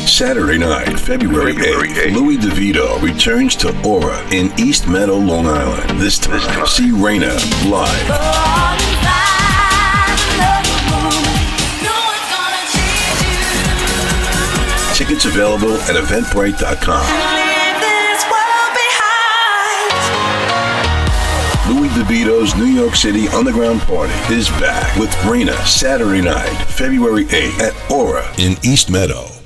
Saturday night, February 8th, Louie DeVito returns to Aura in East Meadow, Long Island. This time, see Raina live. Tickets available at eventbrite.com. Louie DeVito's New York City Underground Party is back with Raina Saturday night, February 8th at Aura in East Meadow.